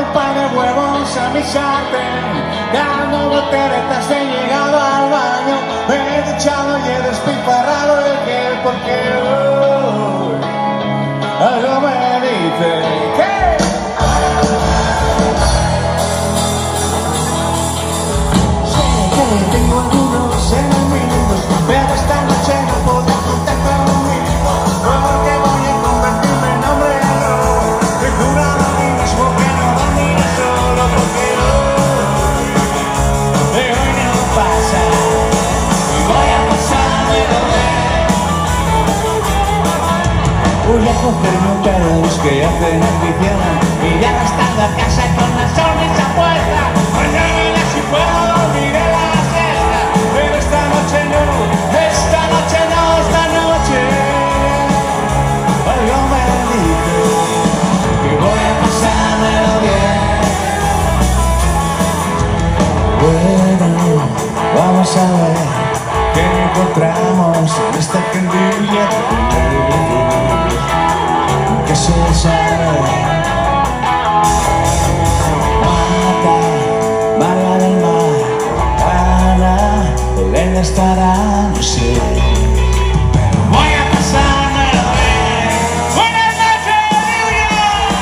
un par de huevos a mi sartén, dando volteretas he llegado al baño, me he duchado y he despilfarrado el gel porque algo me dice que tengo algunos enemigos, pero esta noche no puedo contar conmigo, porque voy a convertirme en hombre de robo. He jurado a mí mismo que no dormiré solo, porque hoy no pasa y voy a pasármelo bien. Voy a cogerme un par de los que hacen afición y ya no estar en la casa con la sonrisa puesta. Mañana si puedo dormir en la siesta, pero esta noche no, esta noche no, esta noche algo me dice que voy a pasármelo bien. Bueno, vamos a ver qué encontramos en esta agendilla que se sabe. Belén estará, no sé, pero voy a pasármelo bien. ¡Buenas noches, New York!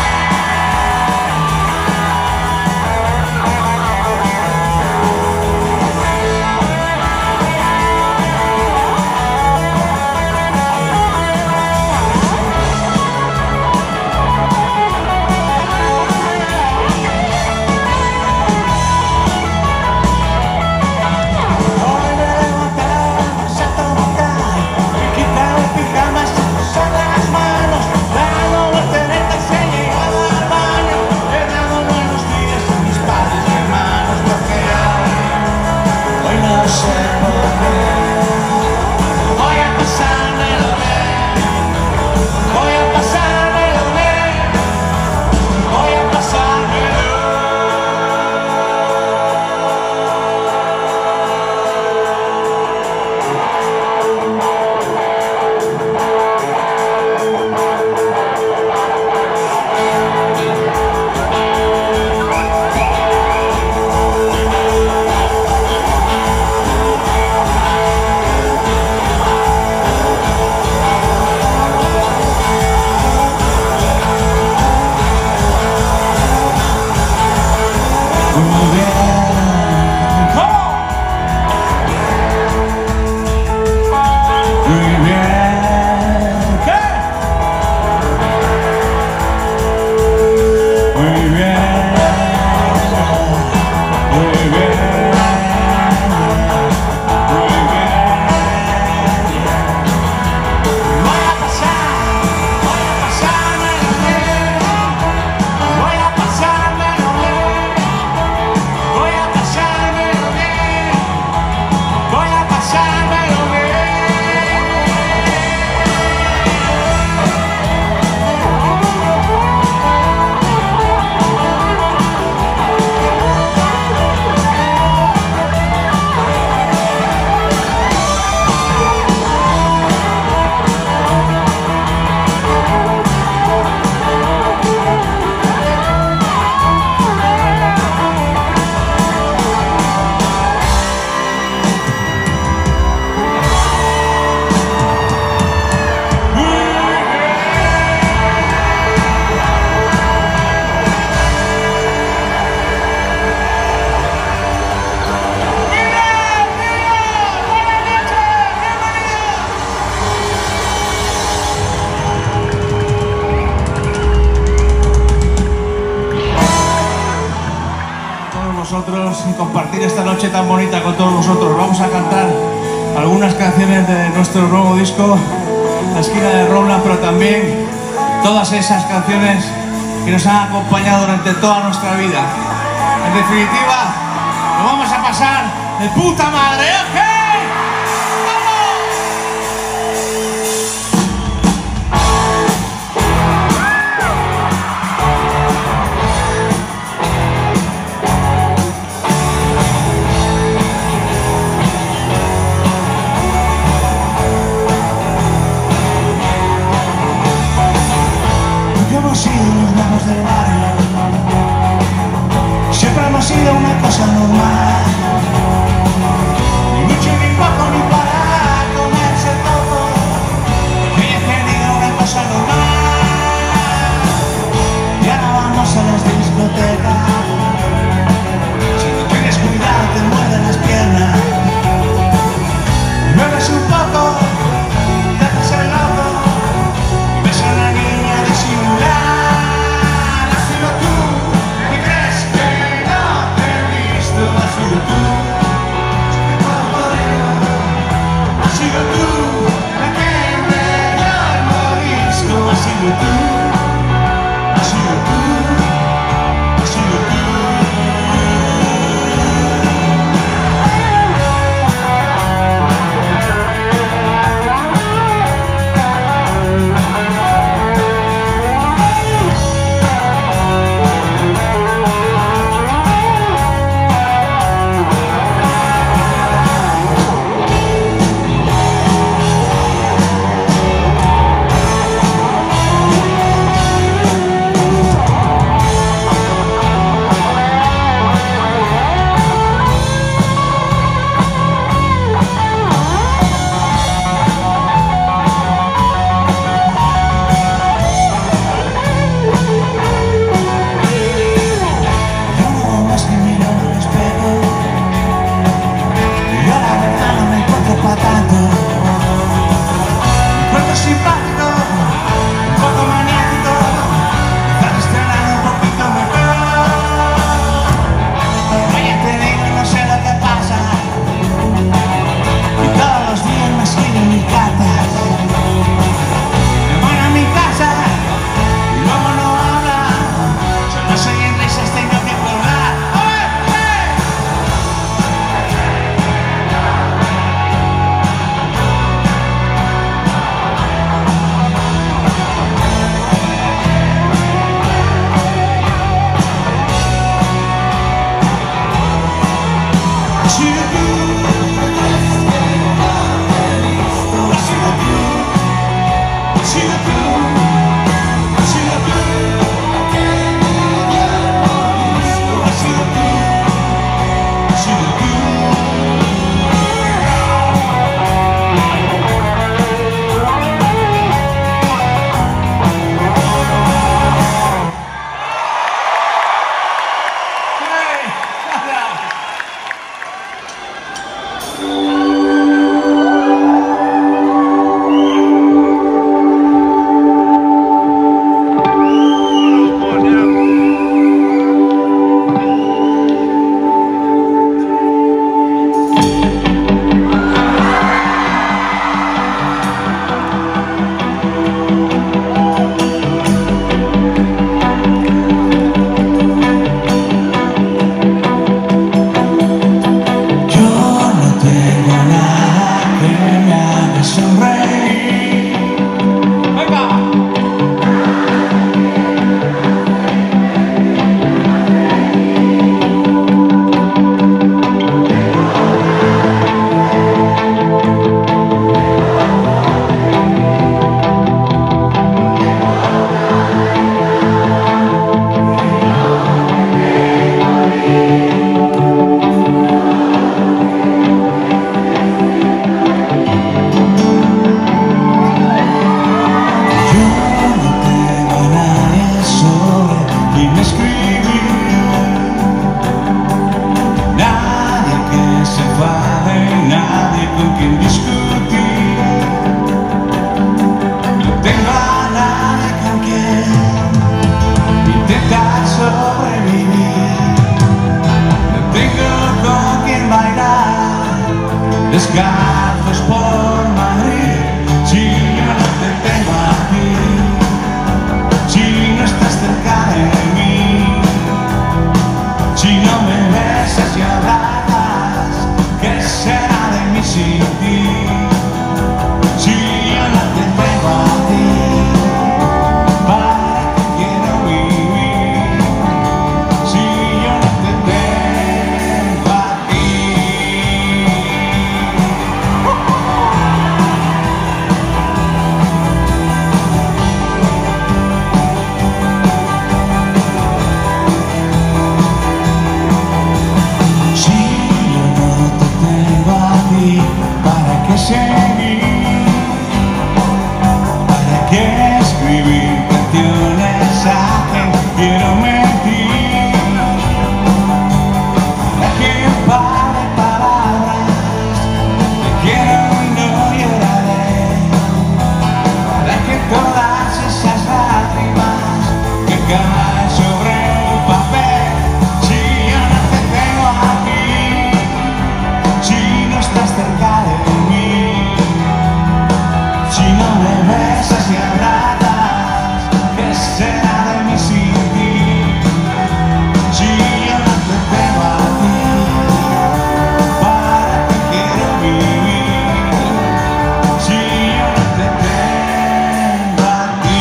Y compartir esta noche tan bonita con todos vosotros. Vamos a cantar algunas canciones de nuestro nuevo disco, La esquina de Rowland, pero también todas esas canciones que nos han acompañado durante toda nuestra vida. En definitiva, lo vamos a pasar de puta madre, ¿ok? Hemos sido los magos del barrio, descalzos por Madrid, si yo no te tengo a ti, si no estás cerca de mí, si no me besas y abrazas, ¿qué será de mí sin ti? Si yo no te tengo a ti, ¿para qué quiero vivir? Si yo no te tengo a ti. Si yo no te tengo a ti, ¿para qué seguir? ¿Para qué escribir canciones a quien quiero mentir? ¿Para qué un par de palabras? Te quiero y no lloraré. ¿Para qué todas esas lágrimas que caen sobre el papel? Si yo no te tengo aquí, si no estás cerca de mí, si no me besas y abrazas, ¿qué será de mí sin ti? Si yo no te tengo a ti, ¿para qué quiero vivir? Si yo no te tengo a ti.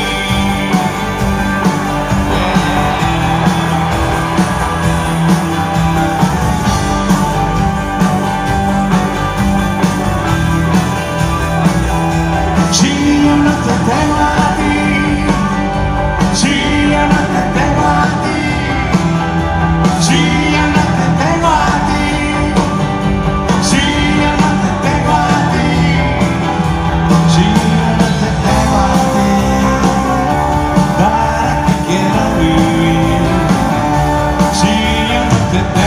Si yo no te tengo a ti, si yo no te tengo a ti, si yo no te tengo a ti, si yo no te tengo a ti, si yo no te tengo a ti, ¿para qué quiero vivir? Si yo no te tengo.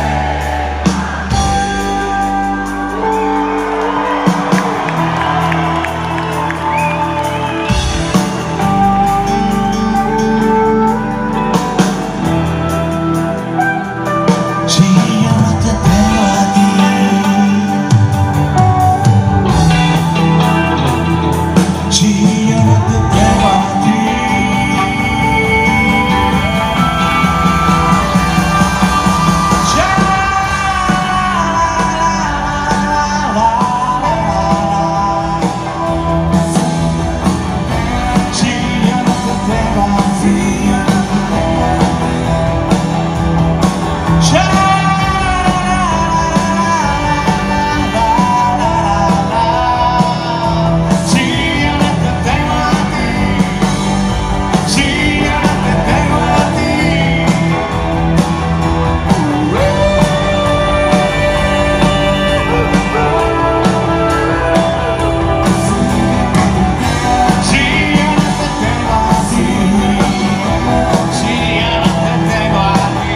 Si yo no te tengo a ti, si yo no te tengo a ti, si yo no te tengo a ti. Si yo no te tengo a ti, si yo no te tengo a ti, si yo no te tengo a ti, si yo no te tengo a ti.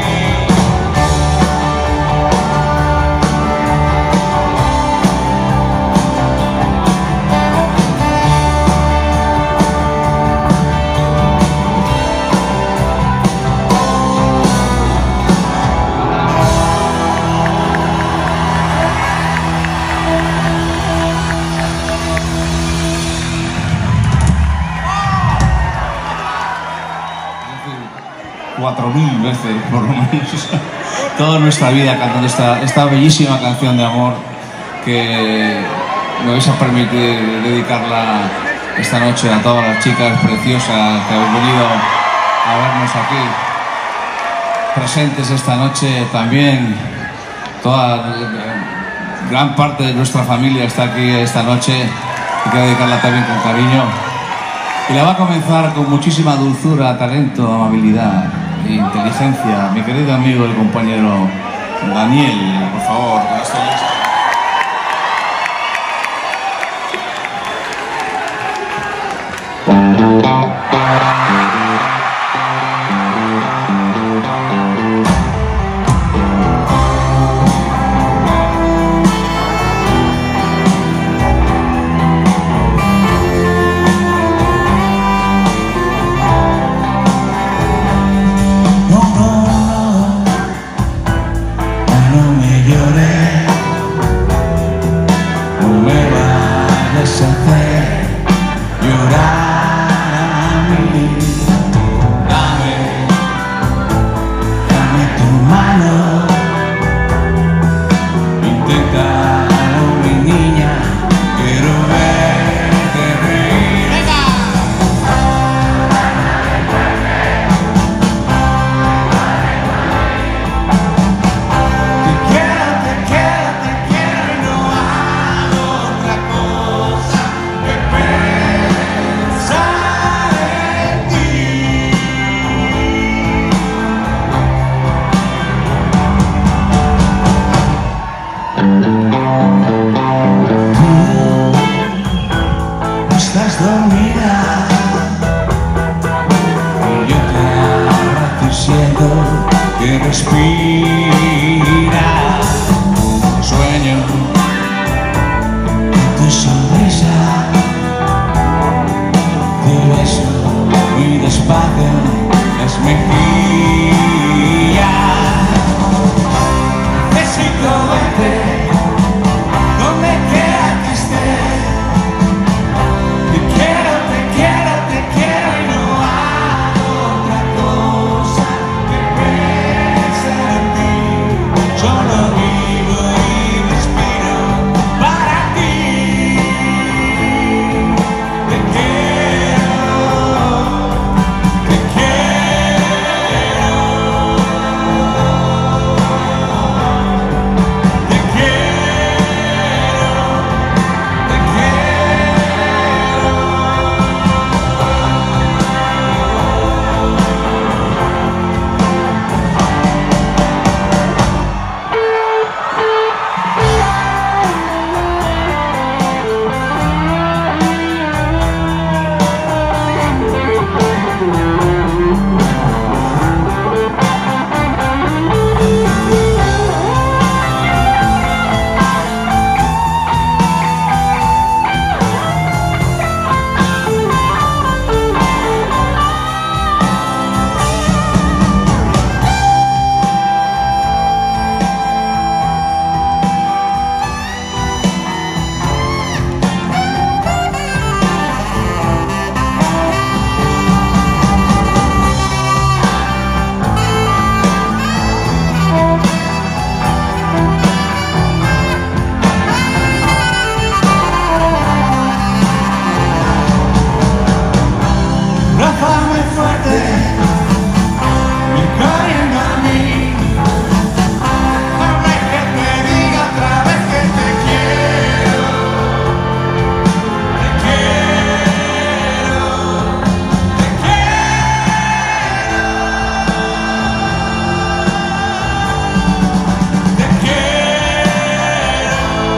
Es decir, 4000 veces por lo menos toda nuestra vida cantando esta bellísima canción de amor que me vais a permitir dedicarla esta noche a todas las chicas preciosas que habéis venido a vernos aquí presentes esta noche. También gran parte de nuestra familia está aquí esta noche y quiero dedicarla también con cariño. Y la va a comenzar con muchísima dulzura, talento, amabilidad e inteligencia. Mi querido amigo y compañero Daniel, por favor, con esto listo. No me llores, viento que respira. Sueño tu sonrisa, tu beso muy despacio las mejillas. Necesito verte donde quiera que estés. Te quiero, te quiero, te quiero y no hago otra cosa que pensar en ti. Solo vivo y respiro para ti. Te quiero, te quiero, te quiero, te quiero. Abrázame fuerte, ven corriendo a mí. Hazme que te diga otra vez que te quiero. Te quiero, te quiero. Te quiero,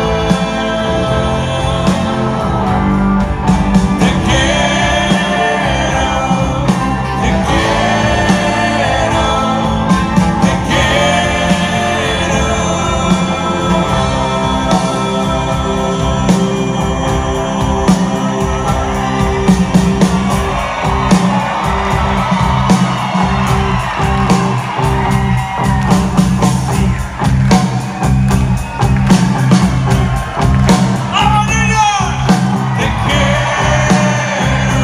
te quiero. Te quiero, te quiero. ¡Vamos, niños! Te quiero.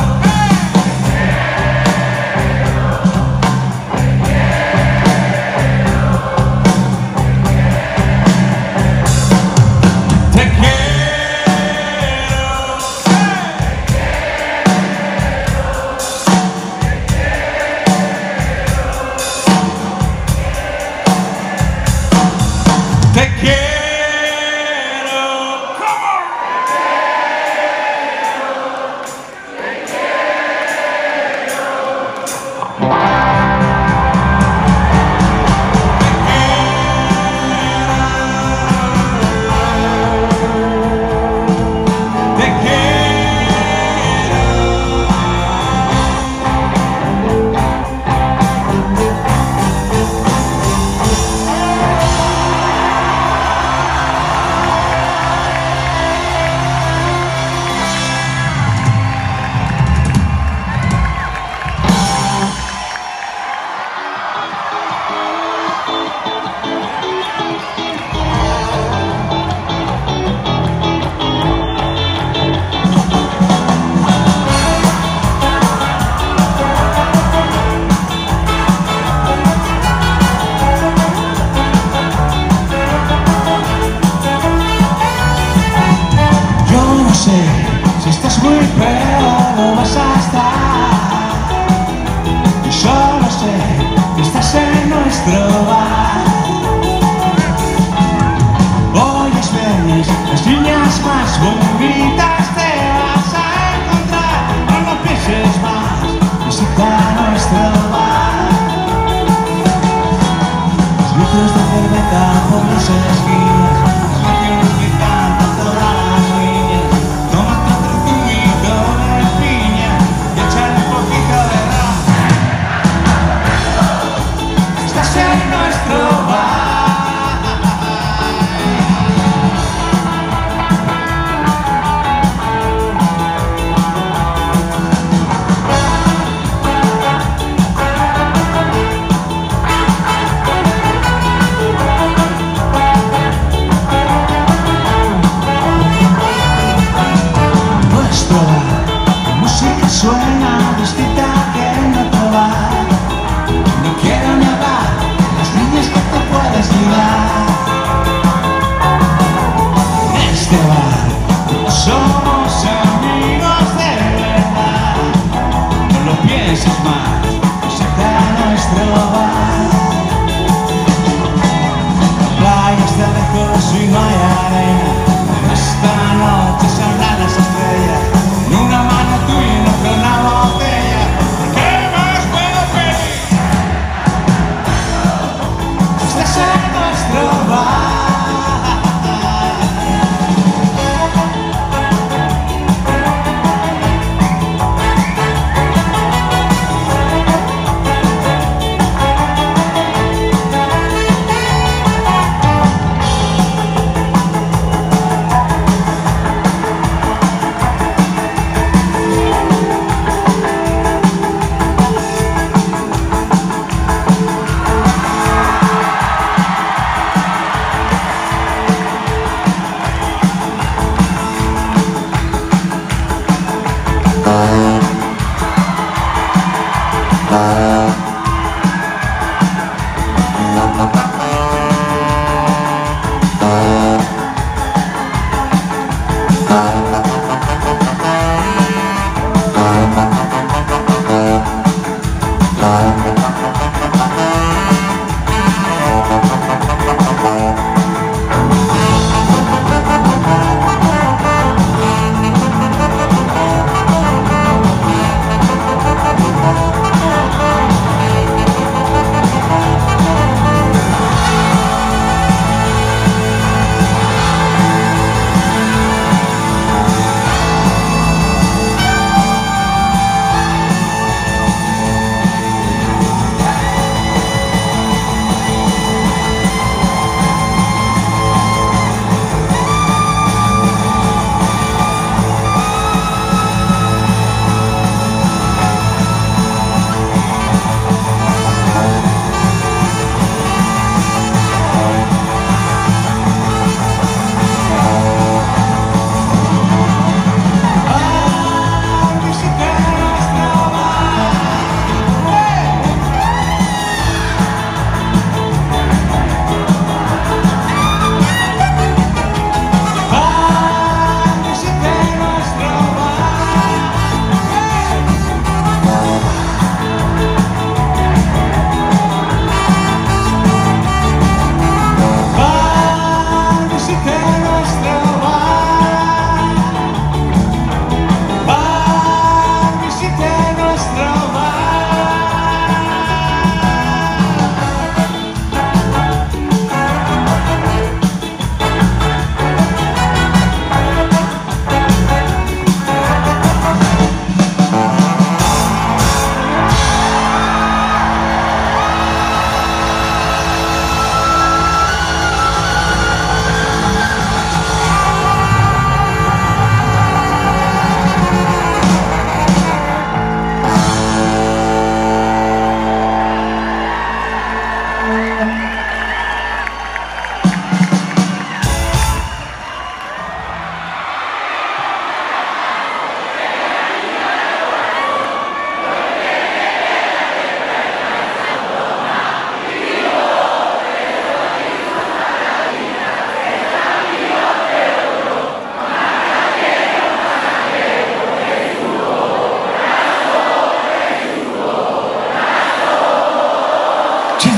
Te quiero, te quiero. Come on. Te Yo no sé si estás muy peor o vas a estar. Yo solo sé que estás en nuestro bar. Hoy es viernes, las niñas más bonitas te vas a encontrar. No lo pienses más, visita nuestro bar. Los litros de cerveza por las esquinas, las canciones que cantan todas las niñas. Tómate otro zumito de piña y échale un poquito de ron.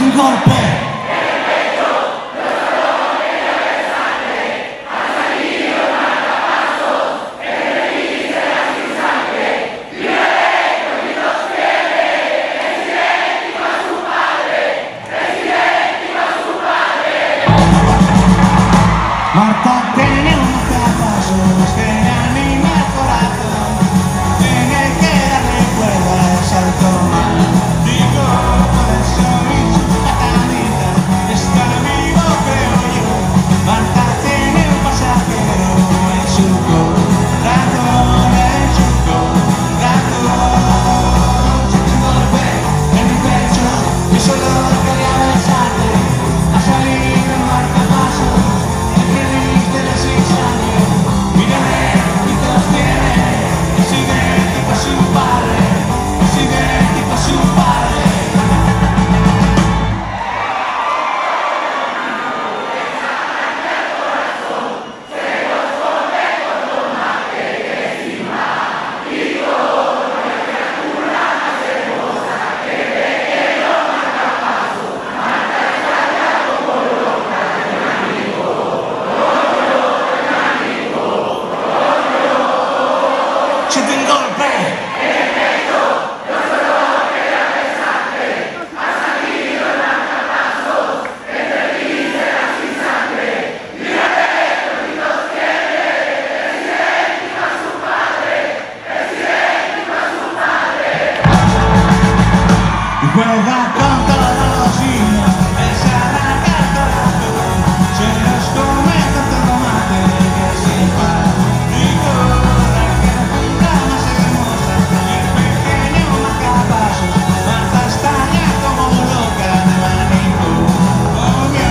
un golpe. Marta tiene unos pasos que anima el corazón, tiene que darle cuerda al salto mágico, por eso hizo una canita, está vivo creo yo. Marta tiene un pasajero en su corazón, siento un golpe en mi pecho, yo solo quería besarte, ha salido el marcapasos. Mírame, y todos tienen, es idéntico a su padre, es idéntico a su padre. Siento un golpe. Y juega con todos los niños, les arranca el corazón, se los come con todo mate, que es simpático, la criatura más hermosa, y el pequeño marcapasos, Marta está ya como loca de manicomio,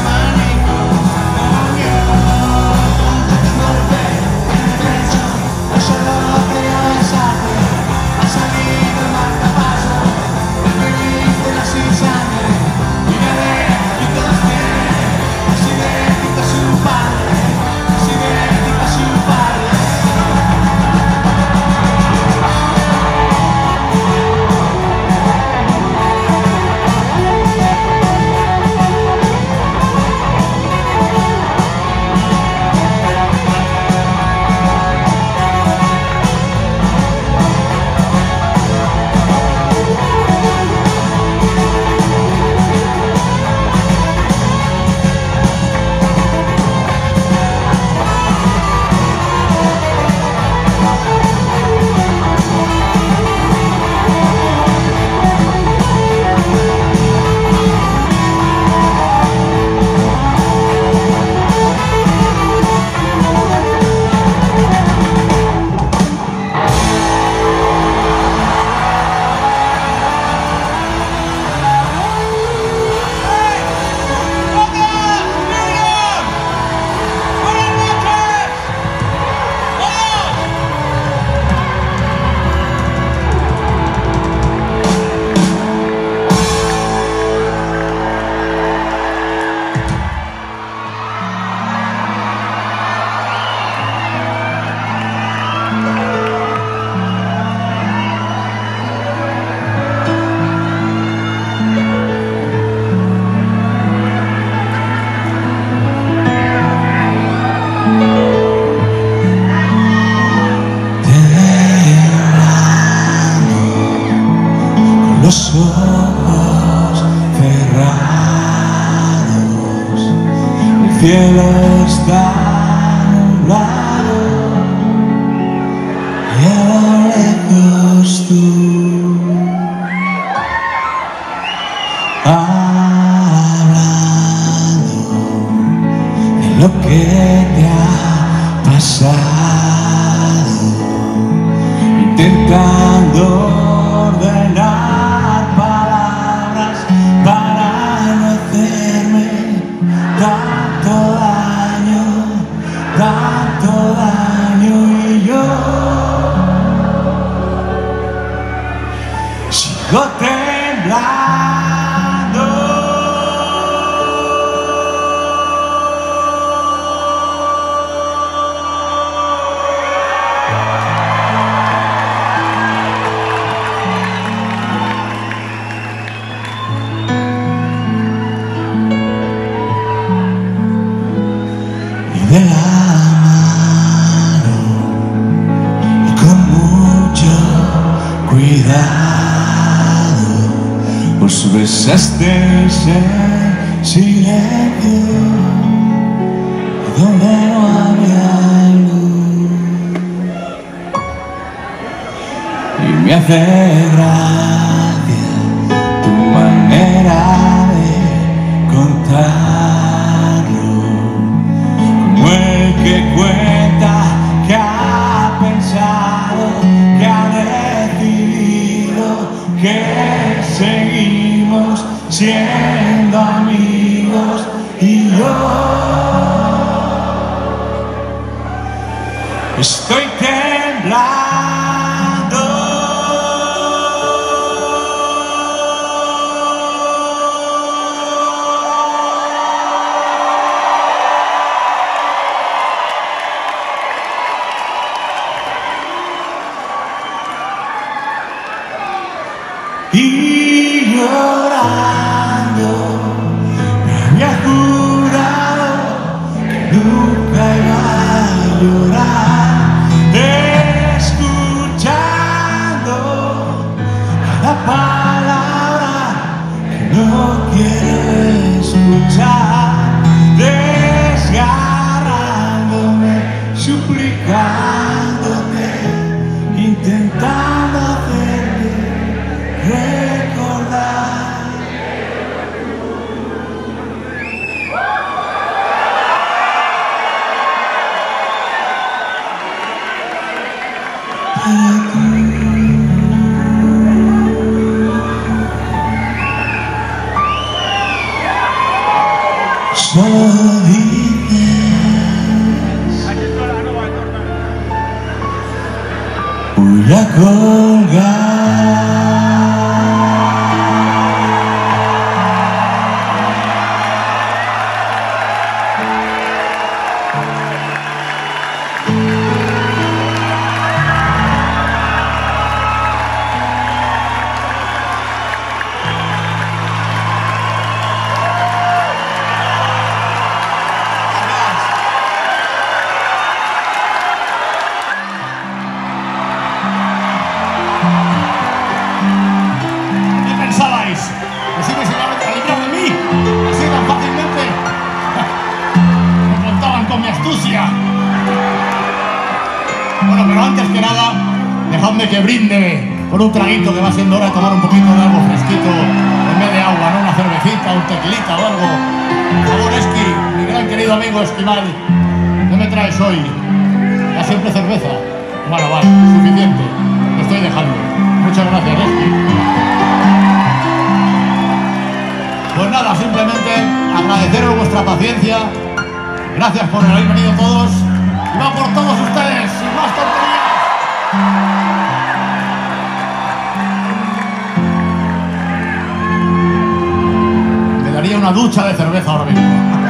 un golpe en el pecho, yo solo quería besarte, ha salido el marcapasos. Sin sangre, mírale y todos tienen, es idéntico a su padre, es idéntico a su padre. Los ojos cerrados, el cielo está nublado y a lo lejos tú hablando de lo que te ha pasado, intentando ordenar palabras para no hacerme tanto daño y yo sigo temblando. de la mano y con mucho cuidado os besasteis en silencio donde no había luz. Y me hace gracia tu manera de contarlo, como el que cuenta que ha pensado, que ha decidido que seguimos siendo amigos. Y yo estoy temblando. Y llorando me había jurado que nunca iba a llorar, escuchando cada palabra que no quiero escuchar, desgarrándome, suplicándote, intentando hacerte recordar. Pero tú solo dices voy a colgar. Bueno, pero antes que nada, dejadme que brinde por un traguito, que va siendo hora de tomar un poquito de algo fresquito en vez de agua, ¿no? Una cervecita, un tequilita o algo. Por favor, Esqui, mi gran querido amigo Esquimal, ¿qué me traes hoy? ¿Ya siempre cerveza? Bueno, vale, suficiente, lo estoy dejando. Muchas gracias, Esqui. Pues nada, simplemente agradeceros vuestra paciencia. Gracias por haber venido todos. Y va por todos ustedes, sin más tonterías. Me daría una ducha de cerveza ahora mismo.